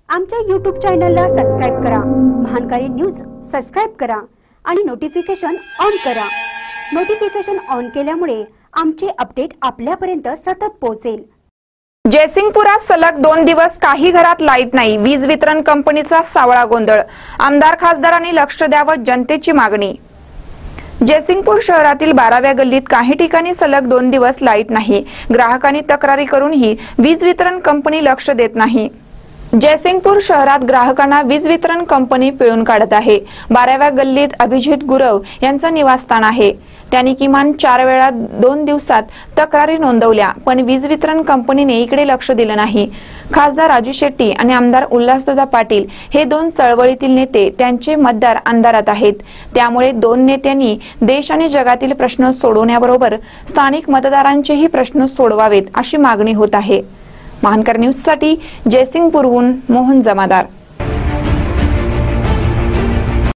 आमच्या YouTube चॅनलला subscribe करा, महानकारी न्यूज सबस्क्राइब करा आणि नोटिफिकेशन ऑन करा। नोटिफिकेशन ऑन केल्यामुळे आमचे अपडेट आपल्यापर्यंत सतत पोहोचेल। जयसिंगपुरात सलग 2 दिवस काही घरात लाईट नाही, वीज वितरण कंपनीचा सावळा गोंधळ। आमदार खासदारांनी लक्ष द्यावं, जनतेची मागणी। जयसिंगपूर शहरातील 12व्या गल्लीत काही ठिकाणी सलग 2 दिवस लाईट नाही। ग्राहकांनी तक्रारी करूनही वीज वितरण कंपनी लक्ष देत नाही। जयसिंगपूर शहरात ग्राहकांना वीज वितरण कंपनी पिळून काढत आहे। 12व्या गल्लीत अभिजित गुरव यांचं निवासस्थान आहे। त्यांनी किमान 4 वेळा 2 दिवसात तक्रारी नोंदवल्या, पण वीज वितरण कंपनीने इकडे लक्ष दिलं नाही। खासदार राजू शेट्टी आणि आमदार उल्हासदादा पाटील हे 2 चळवळीतील नेते त्यांचे मतदार अंधारात आहेत। त्यामुळे 2 नेत्यांनी देश आणि जगातील प्रश्न सोडवण्याबरोबर स्थानिक मतदारांचेही प्रश्न सोडवावेत अशी मागणी होत आहे। महानकर न्यूज साठी जयसिंगपूरहून मोहन जमादार।